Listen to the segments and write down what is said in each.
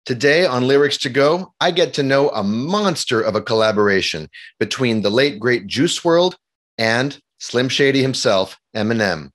Today on Lyrics to Go, I get to know a monster of a collaboration between the late, great Juice WRLD and Slim Shady himself, Eminem.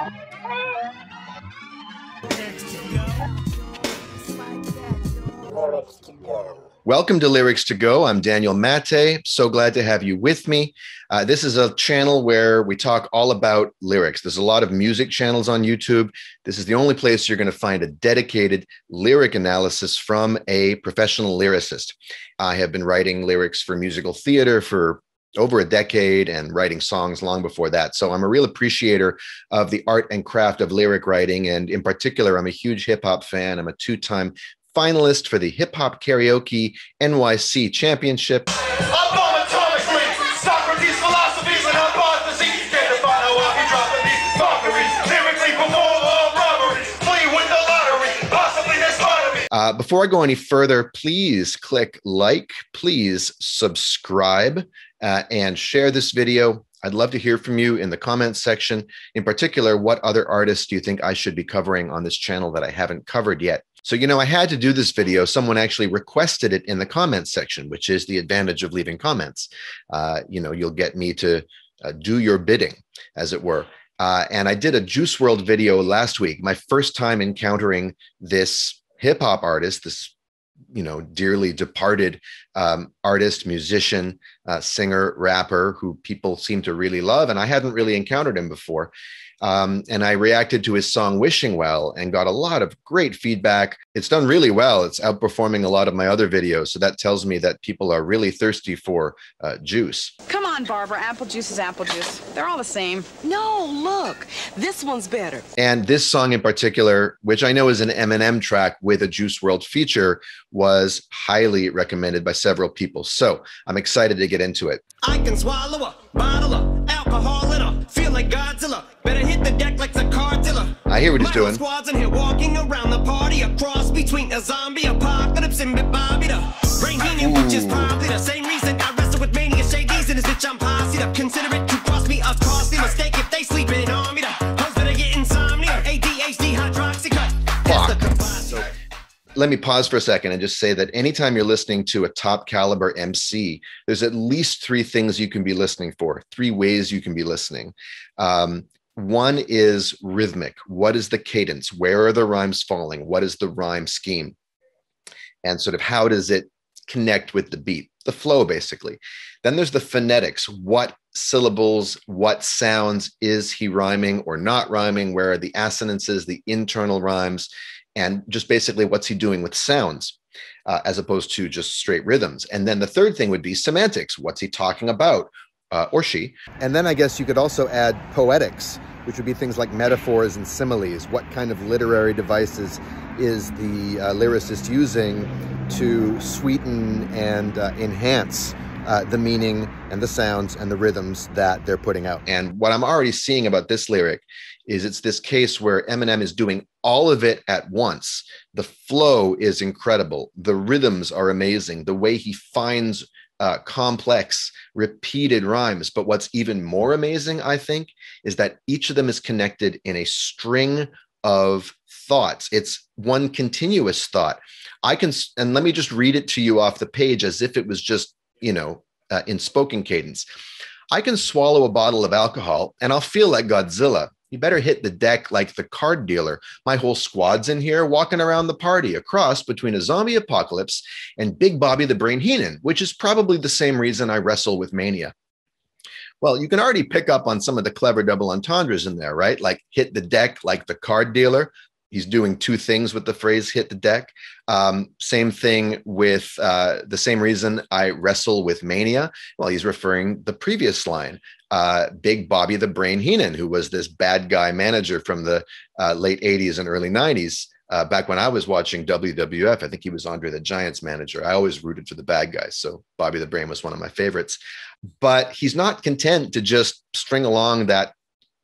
Welcome to Lyrics to Go. I'm Daniel Maté. So glad to have you with me. This is a channel where we talk all about lyrics. There's a lot of music channels on YouTube. This is the only place you're going to find a dedicated lyric analysis from a professional lyricist. I have been writing lyrics for musical theater for over a decade and writing songs long before that. So I'm a real appreciator of the art and craft of lyric writing. And in particular, I'm a huge hip hop fan. I'm a two-time finalist for the Hip Hop Karaoke NYC Championship. Before I go any further, please click like, please subscribe, and share this video. I'd love to hear from you in the comments section. In particular, what other artists do you think I should be covering on this channel that I haven't covered yet? So, I had to do this video. Someone actually requested it in the comments section, which is the advantage of leaving comments. You'll get me to do your bidding, as it were. And I did a Juice WRLD video last week, my first time encountering this hip hop artist, this dearly departed artist, musician, singer, rapper who people seem to really love. And I hadn't really encountered him before. And I reacted to his song Wishing Well and got a lot of great feedback. It's done really well. It's outperforming a lot of my other videos. So that tells me that people are really thirsty for Juice. Come on, Barbara. Apple juice is apple juice. They're all the same. No, look, this one's better. And this song in particular, which I know is an Eminem track with a Juice WRLD feature, was highly recommended by several people. So I'm excited to get into it. I can swallow a bottle of alcohol in a feel like Godzilla. Better hit the deck like the Godzilla. I hear what he's doing. Squads in here walking around the party, a cross between a zombie apocalypse and Bobby the brain healing, which is probably the same reason I wrestle with mania shades in this bitch. I'm posse up. Consider it to cross me a costly mistake if they sleeping on me. The hoes better get insomnia, ADHD, hydroxycut. So, let me pause for a second and just say that anytime you're listening to a top caliber MC, there's at least three things you can be listening for, three ways you can be listening. One is rhythmic. What is the cadence? Where are the rhymes falling? What is the rhyme scheme? And sort of how does it connect with the beat? The flow, basically. Then there's the phonetics. What syllables, what sounds is he rhyming or not rhyming? Where are the assonances, the internal rhymes? And just basically what's he doing with sounds as opposed to just straight rhythms. And then the third thing would be semantics. What's he talking about? Or she. And then I guess you could also add poetics, which would be things like metaphors and similes. What kind of literary devices is the lyricist using to sweeten and enhance the meaning and the sounds and the rhythms that they're putting out? And what I'm already seeing about this lyric is it's this case where Eminem is doing all of it at once. The flow is incredible. The rhythms are amazing. The way he finds complex, repeated rhymes. But what's even more amazing, I think, is that each of them is connected in a string of thoughts. It's one continuous thought. And let me just read it to you off the page as if it was just, in spoken cadence. I can swallow a bottle of alcohol and I'll feel like Godzilla. You better hit the deck like the card dealer. My whole squad's in here walking around the party, a cross between a zombie apocalypse and Big Bobby the Brain Heenan, which is probably the same reason I wrestle with mania. Well, you can already pick up on some of the clever double entendres in there, right? Like hit the deck like the card dealer. He's doing two things with the phrase hit the deck. Same thing with the same reason I wrestle with mania. Well, he's referring the previous line, Big Bobby the Brain Heenan, who was this bad guy manager from the late 80s and early 90s. Back when I was watching WWF, I think he was Andre the Giant's manager. I always rooted for the bad guys. So Bobby the Brain was one of my favorites. But he's not content to just string along that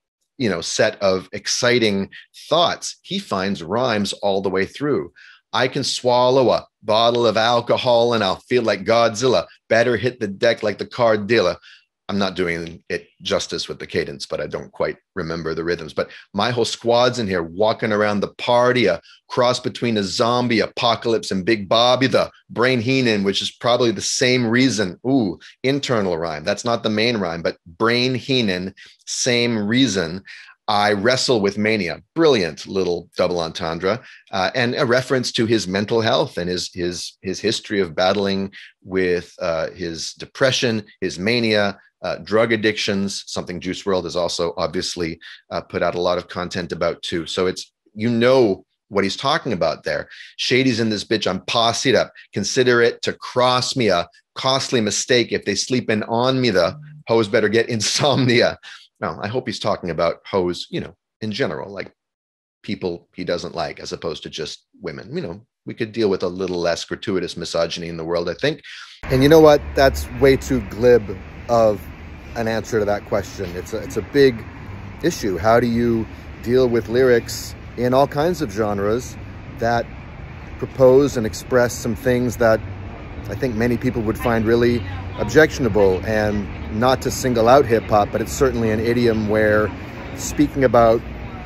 set of exciting thoughts. He finds rhymes all the way through. I can swallow a bottle of alcohol and I'll feel like Godzilla. Better hit the deck like the card dealer. I'm not doing it justice with the cadence, but I don't quite remember the rhythms. But my whole squad's in here walking around the party, a cross between a zombie apocalypse and Big Bobby, the brain heenan, which is probably the same reason. Ooh, internal rhyme. That's not the main rhyme, but brain heenan, same reason. I wrestle with mania. Brilliant little double entendre, and a reference to his mental health and his history of battling with his depression, his mania, drug addictions, something Juice WRLD has also obviously put out a lot of content about too. So it's, you know what he's talking about there. Shady's in this bitch, I'm posseed up. Consider it to cross me, a costly mistake. If they sleep in on me, the hoes better get insomnia. No, I hope he's talking about hoes, you know, in general, like people he doesn't like, as opposed to just women. You know, we could deal with a little less gratuitous misogyny in the world, I think. And you know what? That's way too glib of an answer to that question. It's a big issue. How do you deal with lyrics in all kinds of genres that propose and express some things that I think many people would find really objectionable? And not to single out hip-hop, but it's certainly an idiom where speaking about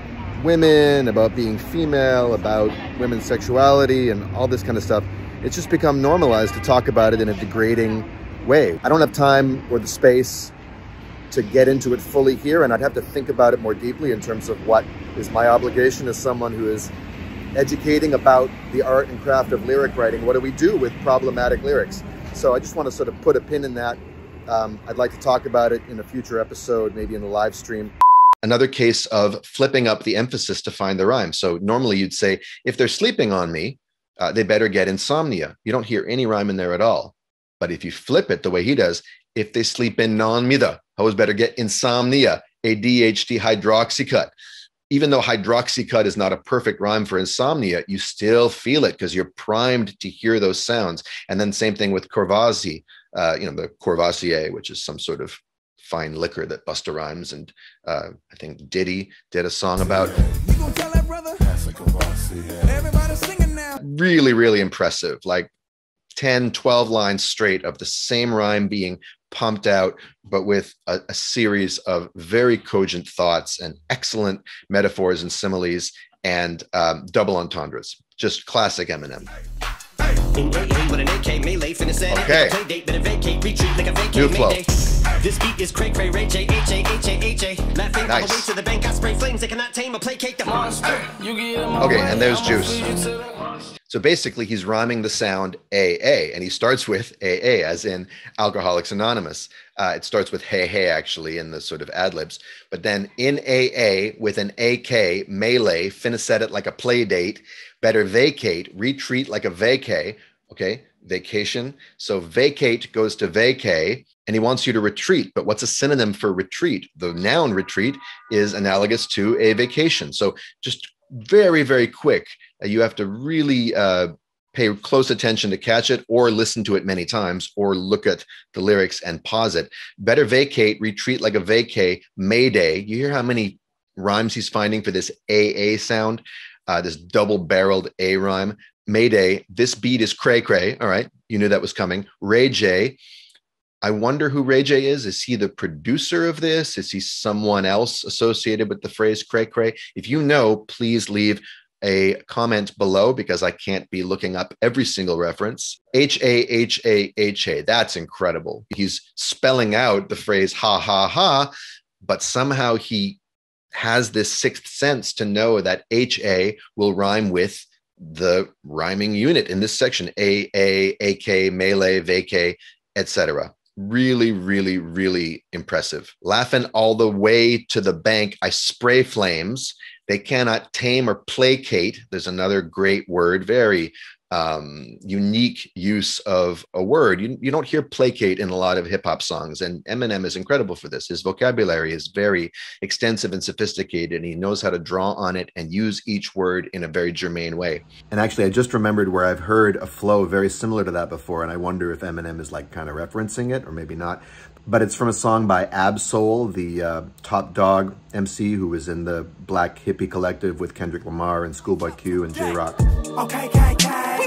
women, about being female, about women's sexuality and all this kind of stuff, it's just become normalized to talk about it in a degrading way. I don't have time or the space to get into it fully here, and I'd have to think about it more deeply in terms of what is my obligation as someone who is educating about the art and craft of lyric writing. What do we do with problematic lyrics? So I just want to sort of put a pin in that. I'd like to talk about it in a future episode, maybe in the live stream. Another case of flipping up the emphasis to find the rhyme. So normally you'd say, if they're sleeping on me, they better get insomnia. You don't hear any rhyme in there at all. But if you flip it the way he does, if they sleep in on me, the hoes better get insomnia, ADHD hydroxycut. Even though hydroxycut is not a perfect rhyme for insomnia, you still feel it because you're primed to hear those sounds. And then same thing with Courvoisier, you know, the Courvoisier, which is some sort of fine liquor that Busta Rhymes and I think Diddy did a song about. You gonna tell that brother? Everybody singing now. Really, really impressive. Like 10, 12 lines straight of the same rhyme being pumped out, but with a series of very cogent thoughts and excellent metaphors and similes and double entendres. Just classic Eminem. Okay. New flow. This beat is cray cray ray J H A H A H A. Laughing all the way to the bank. I spray flames they cannot tame or placate the monster. Okay, and there's Juice. So basically, he's rhyming the sound AA, and he starts with AA, as in Alcoholics Anonymous. It starts with hey, hey, actually, in the sort of ad-libs. But then in AA, with an AK, melee, finna set it like a play date, better vacate, retreat like a vacay, okay, vacation. So vacate goes to vacay, and he wants you to retreat. But what's a synonym for retreat? The noun retreat is analogous to a vacation. So just very, very quick. You have to really pay close attention to catch it, or listen to it many times, or look at the lyrics and pause it. Better vacate, retreat like a vacay, mayday. You hear how many rhymes he's finding for this AA sound, this double-barreled A rhyme. Mayday, this beat is cray cray. All right, you knew that was coming. Ray J. I wonder who Ray J is. Is he the producer of this? Is he someone else associated with the phrase cray cray? If you know, please leave a comment below, because I can't be looking up every single reference. H-A-H-A-H-A. That's incredible. He's spelling out the phrase ha, ha, ha, but somehow he has this sixth sense to know that H-A will rhyme with the rhyming unit in this section, A-A, A-K, melee, vacay, etc. Really, really, really impressive. Laughing all the way to the bank, I spray flames. They cannot tame or placate. There's another great word, very unique use of a word. You don't hear placate in a lot of hip hop songs, and Eminem is incredible for this. His vocabulary is very extensive and sophisticated, and he knows how to draw on it and use each word in a very germane way. And actually, I just remembered where I've heard a flow very similar to that before, and I wonder if Eminem is like kind of referencing it or maybe not. But it's from a song by Ab-Soul, the Top Dog MC, who was in the Black Hippie Collective with Kendrick Lamar and Schoolboy Q and J-Rock. Okay, okay, okay.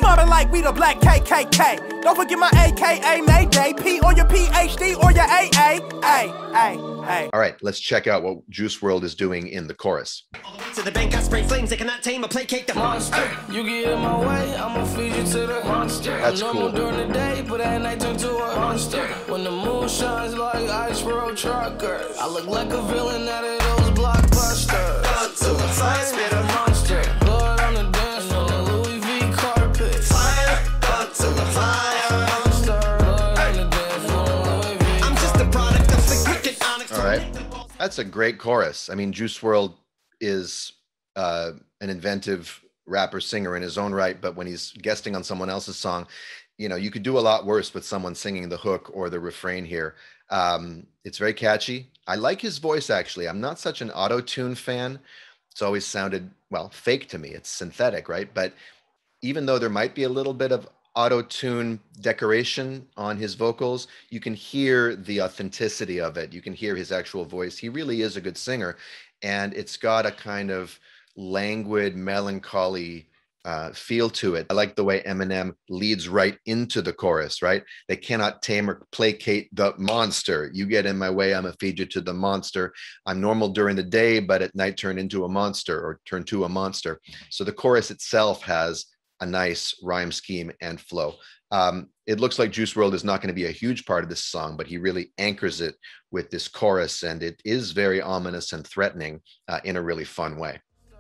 mobbing like we the black KKK. Don't forget my AKA Mayday, P or your PhD or your AA. Hey. All right, let's check out what Juice WRLD is doing in the chorus. To the bank, I spray flames, they cannot tame or placate the monster. You get in my way, I'ma feed you to the monster. That's I'm normal cool. during the day, but at night turn to a monster. When the moon shines like ice road truckers, I look like a villain out of those blockbusters. Godzilla, fire, spit a Monster, blood on the dance floor, Louis V carpet. fire. Godzilla, fire. Monster, blood on the dance floor, Louis V. I'm just a product of the cricket onyx. All right, that's a great chorus. I mean, Juice WRLD is an inventive rapper singer in his own right, but when he's guesting on someone else's song, you know, you could do a lot worse with someone singing the hook or the refrain here. It's very catchy. I like his voice, actually. I'm not such an auto-tune fan. It's always sounded, well, fake to me. It's synthetic, right? But even though there might be a little bit of auto-tune decoration on his vocals, you can hear the authenticity of it. You can hear his actual voice. He really is a good singer. And it's got a kind of languid, melancholy feel to it. I like the way Eminem leads right into the chorus, right? They cannot tame or placate the monster. You get in my way, I'm gonna feed you to the monster. I'm normal during the day, but at night turn into a monster or turn to a monster. So the chorus itself has a nice rhyme scheme and flow. It looks like Juice WRLD is not going to be a huge part of this song, but he really anchors it with this chorus, and it is very ominous and threatening in a really fun way.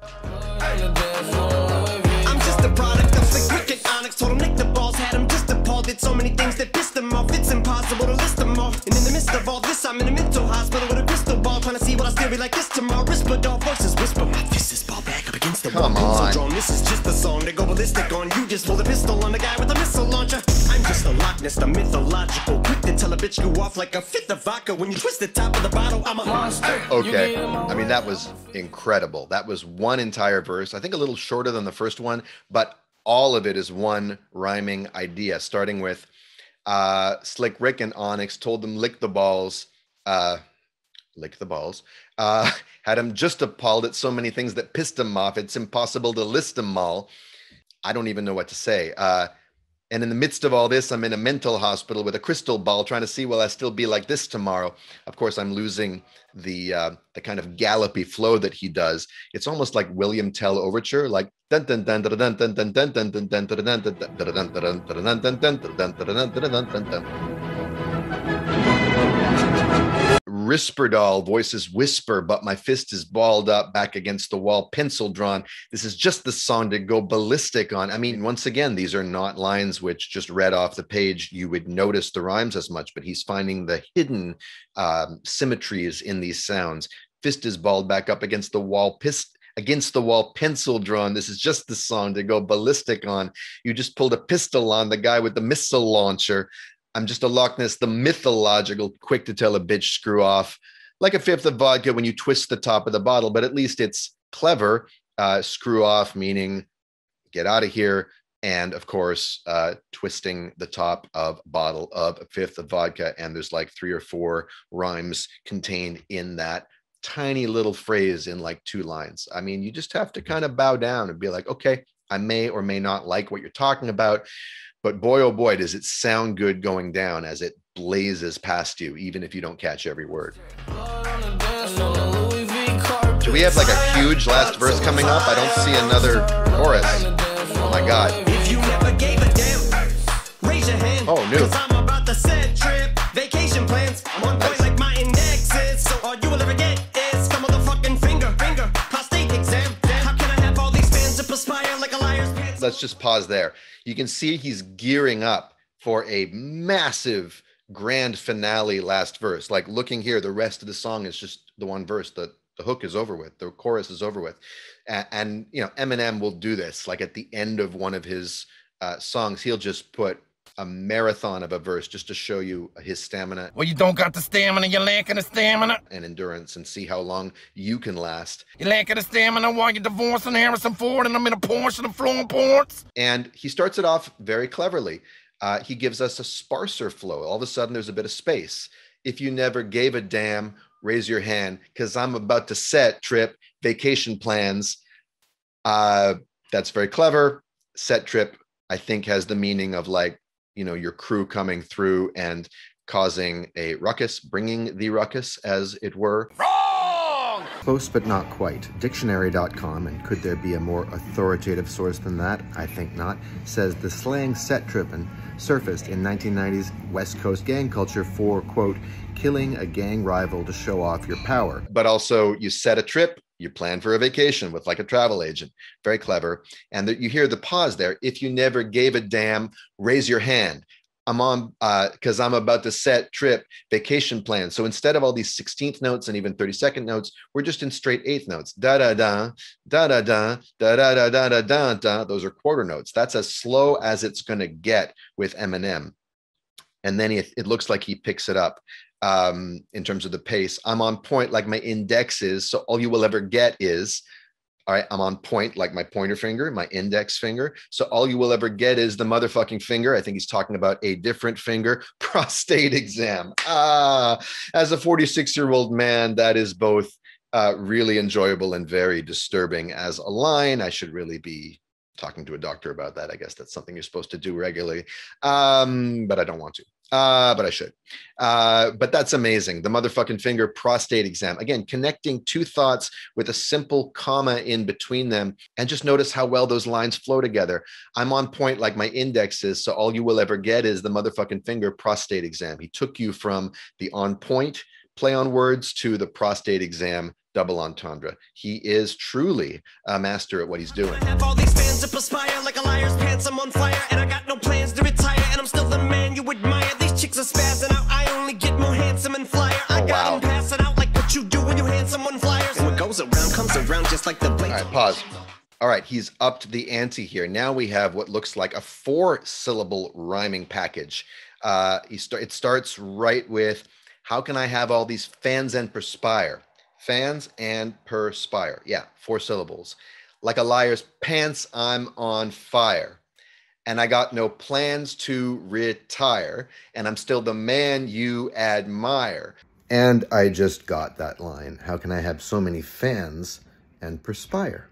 I'm just a product of the cricket onyx. Told him nick the balls, had him just appalled. Did so many things that pissed him off. It's impossible to list them all. And in the midst of all this, I'm in a mental hospital with a crystal ball, trying to see what I still be like this tomorrow. Whisper dog voices whisper. My fist is ball back up against the wall. Come on. So drawn, this is just a song to go ballistic on. You just pull the pistol on the guy with a missile launcher. I'm just a Loch Ness, the mythological. Quick to tell a bitch you off like a fifth of vodka. When you twist the top of the bottle, I'm a monster. Okay, I mean, that was incredible. That was one entire verse, I think a little shorter than the first one, but all of it is one rhyming idea, starting with Slick Rick and Onyx told them lick the balls, had him just appalled at so many things that pissed him off. It's impossible to list them all. I don't even know what to say. And in the midst of all this, I'm in a mental hospital with a crystal ball trying to see, will I still be like this tomorrow? Of course, I'm losing the kind of gallopy flow that he does. It's almost like William Tell overture, like dun dun dun dun dun dun dun dun dun dun dun dun dun dun dun dun dun. Risperdal voices whisper, but my fist is balled up back against the wall, pencil drawn. This is just the song to go ballistic on. I mean, once again, these are not lines which just read off the page you would notice the rhymes as much, but he's finding the hidden symmetries in these sounds. Fist is balled back up against the wall, pencil drawn. This is just the song to go ballistic on. You just pulled a pistol on the guy with the missile launcher. I'm just a Loch Ness, the mythological, quick to tell a bitch screw off, like a fifth of vodka when you twist the top of the bottle, but at least it's clever. Screw off, meaning get out of here. And of course, twisting the top of a bottle of a fifth of vodka. And there's like 3 or 4 rhymes contained in that tiny little phrase in like 2 lines. I mean, you just have to kind of bow down and be like, okay, I may or may not like what you're talking about, but boy, oh boy, does it sound good going down as it blazes past you, even if you don't catch every word. Do we have like a huge last verse coming up? I don't see another chorus. Oh my God. If you never gave a damn, raise your hand. Oh, new. 'Cause I'm about to set trip, vacation plans. I'm on point like my index is. So all you will ever get is a motherfucking finger, prostate exam. How can I have all these fans that perspire like a liar's pants? Let's just pause there. You can see he's gearing up for a massive grand finale last verse. Like looking here, the rest of the song is just the one verse. The hook is over with, the chorus is over with. And you know, Eminem will do this. Like at the end of one of his songs, he'll just put a marathon of a verse just to show you his stamina. Well, you don't got the stamina, you're lacking the stamina. And endurance, and see how long you can last. You're lacking the stamina while you're divorcing Harrison Ford and I'm in a Porsche and I'm flowing ports. And he starts it off very cleverly. He gives us a sparser flow. All of a sudden, there's a bit of space. If you never gave a damn, raise your hand, because I'm about to set trip, vacation plans. That's very clever. Set trip, I think has the meaning of like, you know, your crew coming through and causing a ruckus, bringing the ruckus, as it were. Close but not quite. Dictionary.com, and could there be a more authoritative source than that? I think not, says the slang set trippin' surfaced in 1990s West Coast gang culture for, quote, killing a gang rival to show off your power. But also you set a trip, you plan for a vacation with like a travel agent. Very clever. And you hear the pause there. If you never gave a damn, raise your hand. I'm on, because I'm about to set trip vacation plan. So instead of all these 16th notes and even 32nd notes, we're just in straight eighth notes. Da da da, da da da, da da da da da da da. Those are quarter notes. That's as slow as it's going to get with Eminem. And then it looks like he picks it up in terms of the pace. I'm on point like my index is. So all you will ever get is, all right, I'm on point like my pointer finger, my index finger. So all you will ever get is the motherfucking finger. I think he's talking about a different finger. Prostate exam. As a 46-year-old man, that is both really enjoyable and very disturbing as a line. I should really be talking to a doctor about that. I guess that's something you're supposed to do regularly, but I don't want to. But I should. But that's amazing. The motherfucking finger, prostate exam. Again, connecting two thoughts with a simple comma in between them. And just notice how well those lines flow together. I'm on point like my index is. So all you will ever get is the motherfucking finger, prostate exam. He took you from the on point play on words to the prostate exam double entendre. He is truly a master at what he's doing. I have all these fans that perspire like a liar's pants. I'm on fire and I got no plans to retire. And I'm still the man you admire. These chicks are spazzing out. I only get more handsome and flyer. I got them passing out like what you do when you hand someone flyers. And what goes around comes around just like the blade. All right, pause. All right, he's upped the ante here. Now we have what looks like a 4-syllable rhyming package. It starts right with, how can I have all these fans and perspire? Fans and perspire. Yeah, 4 syllables. Like a liar's pants, I'm on fire. And I got no plans to retire. And I'm still the man you admire. And I just got that line. How can I have so many fans and perspire?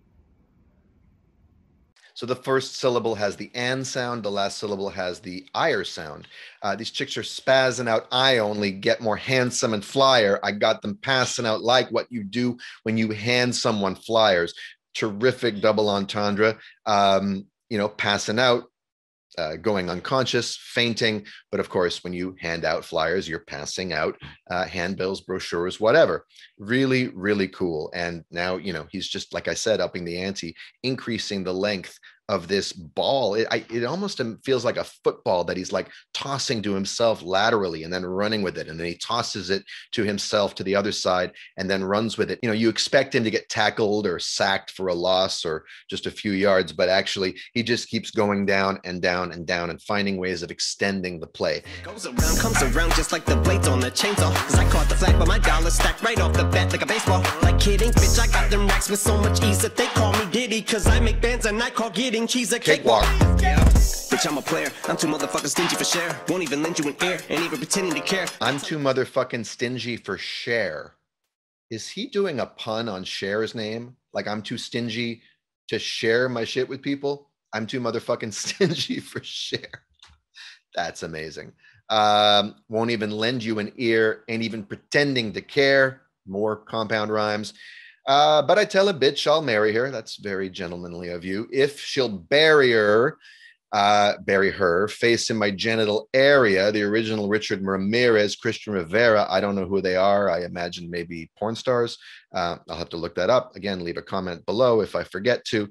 So the first syllable has the and sound. The last syllable has the ire sound. These chicks are spazzing out. I only get more handsome and flyer. I got them passing out like what you do when you hand someone flyers. Terrific double entendre. You know, passing out, going unconscious, fainting. But of course, when you hand out flyers, you're passing out handbills, brochures, whatever. Really, really cool. And now, you know, he's just, like I said, upping the ante, increasing the length of this ball. It almost feels like a football that he's like tossing to himself laterally and then running with it. And then he tosses it to himself to the other side and then runs with it. You know, you expect him to get tackled or sacked for a loss or just a few yards, but actually he just keeps going down and down and down and finding ways of extending the play. Goes around, comes around just like the blades on the chainsaw. Cause I caught the flag, but my dollar stacked right off the bat like a baseball. Like kidding, bitch, I got them racks with so much ease that they call me Diddy. Cause I make bands and I call getting cheese a cakewalk. Yeah. Bitch, I'm a player. I'm too motherfucking stingy for share. Won't even lend you an ear, ain't even pretending to care. I'm too motherfucking stingy for share. Is he doing a pun on Cher's name? Like, I'm too stingy to share my shit with people? I'm too motherfucking stingy for share. That's amazing. Won't even lend you an ear, ain't even pretending to care. More compound rhymes. But I tell a bitch I'll marry her. That's very gentlemanly of you. If she'll bury her face in my genital area. The original Richard Ramirez, Christian Rivera. I don't know who they are. I imagine maybe porn stars. I'll have to look that up. Again, leave a comment below if I forget to.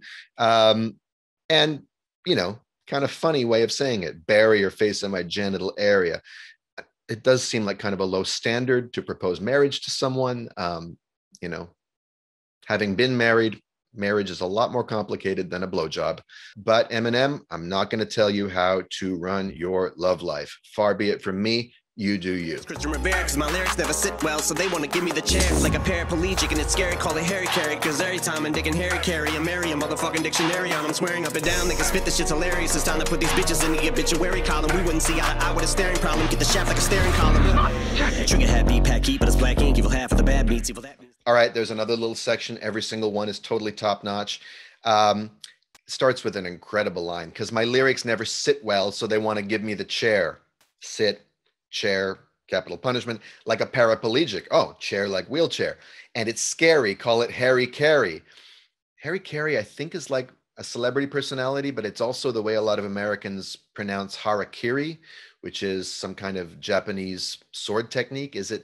And, you know, kind of funny way of saying it. Bury your face in my genital area. It does seem like kind of a low standard to propose marriage to someone. You know, having been married, marriage is a lot more complicated than a blowjob. But Eminem, I'm not going to tell you how to run your love life. Far be it from me. You do you. Christian Rivera, cause my lyrics never sit well, so they want to give me the chance. Like a paraplegic and it's scary, call it Harry Carry. Cause every time I'm digging Harry Carry, I marry a motherfucking dictionary on. I'm swearing up and down, they can spit this shit's hilarious. It's time to put these bitches in the obituary column. We wouldn't see eye to eye with a staring problem. Get the shaft like a staring column. Trigger happy, packy, but it's black ink. Evil half of the bad meats, evil that means. All right, there's another little section. Every single one is totally top notch. starts with an incredible line, because my lyrics never sit well, so they want to give me the chair. Sit, chair, capital punishment, like a paraplegic. Oh, chair like wheelchair. And it's scary. Call it Harry Carey. Harry Carey, I think, is like a celebrity personality, but it's also the way a lot of Americans pronounce harakiri, which is some kind of Japanese sword technique. Is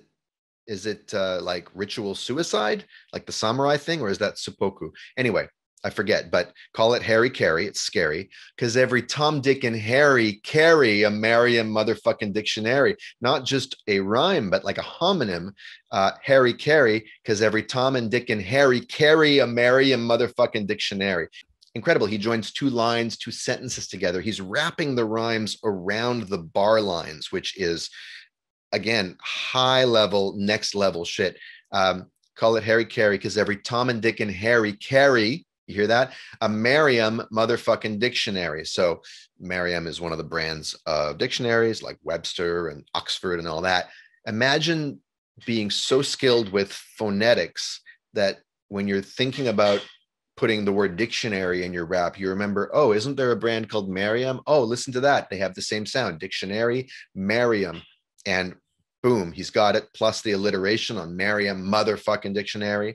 it like ritual suicide, like the samurai thing, or is that seppuku? Anyway, I forget, but call it Harry Carey. It's scary because every Tom, Dick, and Harry carry a Merriam motherfucking dictionary, not just a rhyme, but like a homonym, Harry Carey, because every Tom and Dick and Harry carry a Merriam motherfucking dictionary. Incredible. He joins two lines, two sentences together. He's wrapping the rhymes around the bar lines, which is, again, high level, next level shit. Call it Harry Carey because every Tom and Dick and Harry carry, you hear that? A Merriam motherfucking dictionary. So Merriam is one of the brands of dictionaries like Webster and Oxford and all that. Imagine being so skilled with phonetics that when you're thinking about putting the word dictionary in your rap, you remember, oh, isn't there a brand called Merriam? Oh, listen to that. They have the same sound, dictionary, Merriam. And boom, he's got it, plus the alliteration on Merriam motherfucking dictionary.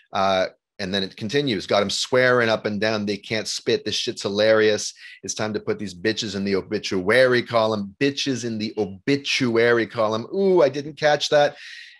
And then it continues, got him swearing up and down, they can't spit, this shit's hilarious. It's time to put these bitches in the obituary column. Bitches in the obituary column. Ooh, I didn't catch that.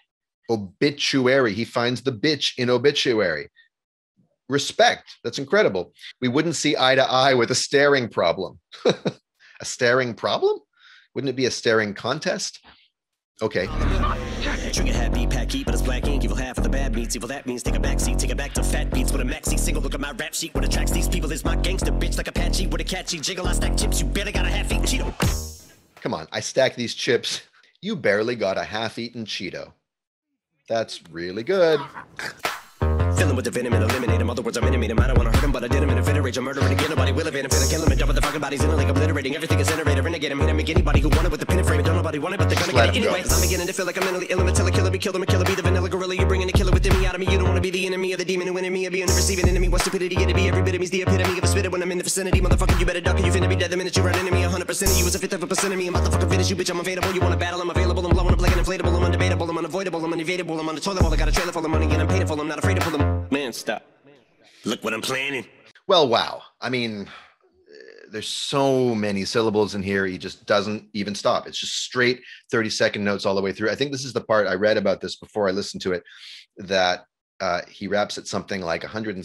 Obituary, he finds the bitch in obituary. Respect, that's incredible. We wouldn't see eye to eye with a staring problem. A staring problem? Wouldn't it be a staring contest? Okay. Trigger happy, pack heat, but it's black ink. Evil half of the bad meats. Evil that means take a back seat, take it back to fat beats with a maxi single. Look at my rap sheet. What attracts these people is my gangster bitch like Apache with a catchy jiggle. I stack chips. You barely got a half-eaten Cheeto. Come on, I stack these chips. You barely got a half-eaten Cheeto. That's really good. Fill him with the venom and eliminate him. Other words, I'm intimate him. I don't want to hurt him, but I did him in a fit of rage. I'm murdering again. Nobody will evade him. Finna kill him and dump the fucking bodies in a lake, obliterating. Everything is iterator. Renegade him. Hit him. Make anybody who wanted with the pin and frame. Don't nobody want it, but they're gonna get it anyway. I'm beginning to feel like I'm mentally ill. Until a killer be killed him. A killer be the vanilla gorilla. You're bringing a killer within me out of me. You don't want to be the enemy of the demon who in me. Or being the receiving enemy. What stupidity it'd be. Every bit of me's the epitome of a spitter when I'm in the vicinity. Motherfucker, you better duck or you finna be dead the minute you run into me. 100% of you is a fifth of a percent of me. I'm motherfucking finish you, bitch. I'm available. You want to battle? I'm available. I'm blowing up like an inflatable. I'm undebatable. I'm unavoidable. I'm unevadable. I'm on the toilet bowl. I got a trailer full of money and I'm paid for. I'm not afraid to pull them. Man, stop. Look what I'm planning. Well, wow. I mean, there's so many syllables in here. He just doesn't even stop. It's just straight 30-second notes all the way through. I think this is the part I read about this before I listened to it, that he raps at something like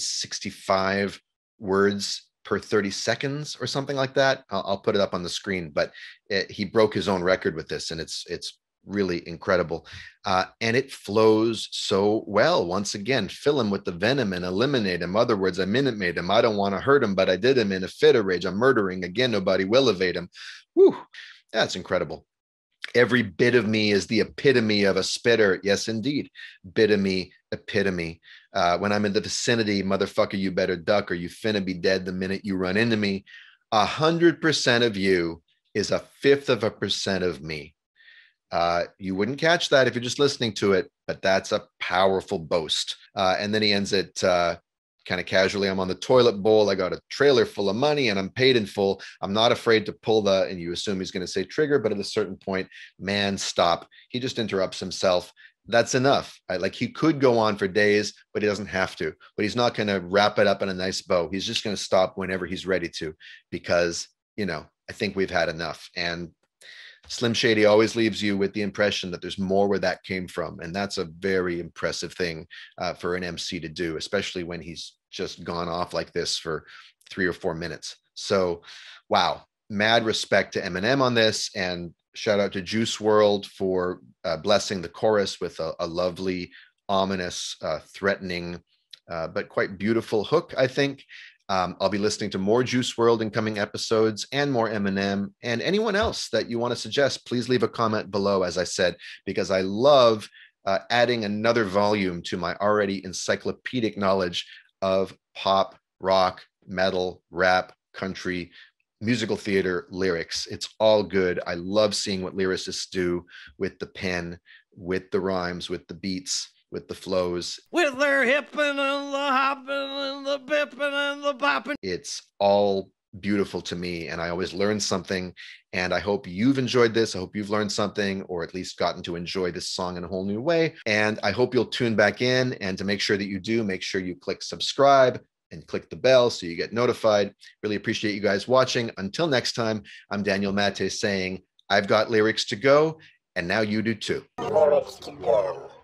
165 words per 30 seconds or something like that. I'll put it up on the screen, but he broke his own record with this, and it's really incredible. And it flows so well. Once again, fill him with the venom and eliminate him. Other words, I minute made him. I don't want to hurt him, but I did him in a fit of rage. I'm murdering again. Nobody will evade him. Whew, that's incredible. Every bit of me is the epitome of a spitter. Yes, indeed. Bit of me, epitome. When I'm in the vicinity, motherfucker, you better duck or you finna be dead the minute you run into me. 100% of you is a fifth of a percent of me. You wouldn't catch that if you're just listening to it, but that's a powerful boast. And then he ends it kind of casually. I'm on the toilet bowl. I got a trailer full of money and I'm paid in full. I'm not afraid to pull the, and you assume he's going to say trigger, but at a certain point, man, stop. He just interrupts himself. That's enough. Like he could go on for days, but he doesn't have to. But he's not going to wrap it up in a nice bow. He's just going to stop whenever he's ready to, because, you know, I think we've had enough. And Slim Shady always leaves you with the impression that there's more where that came from. And that's a very impressive thing for an MC to do, especially when he's just gone off like this for 3 or 4 minutes. So, wow, mad respect to Eminem on this. And shout out to Juice WRLD for blessing the chorus with a lovely, ominous, threatening, but quite beautiful hook, I think. I'll be listening to more Juice WRLD in coming episodes and more Eminem, and anyone else that you want to suggest, please leave a comment below, as I said, because I love adding another volume to my already encyclopedic knowledge of pop, rock, metal, rap, country, musical theater, lyrics. It's all good. I love seeing what lyricists do with the pen, with the rhymes, with the beats, with the flows. With their hipping and the hopping and the bipping and the bopping. It's all beautiful to me, and I always learn something, and I hope you've enjoyed this. I hope you've learned something, or at least gotten to enjoy this song in a whole new way, and I hope you'll tune back in. And to make sure that you do, make sure you click subscribe and click the bell so you get notified. Really appreciate you guys watching. Until next time, I'm Daniel Maté saying, I've got lyrics to go, and now you do too. Lyrics to go.